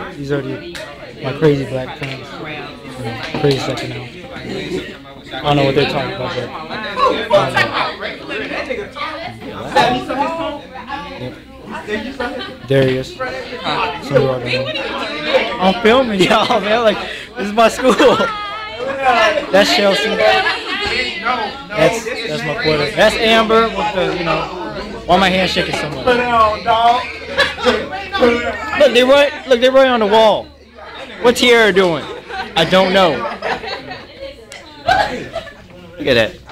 These are my crazy black friends. Crazy second now. I don't know what they're talking about, but Darius. I'm filming y'all, man. Like, this is my school. That's Chelsea. That's my quarter. That's Amber with the, why my hand shaking so much? Look, they're right on the wall. What's Tiara doing? I don't know. Look at that.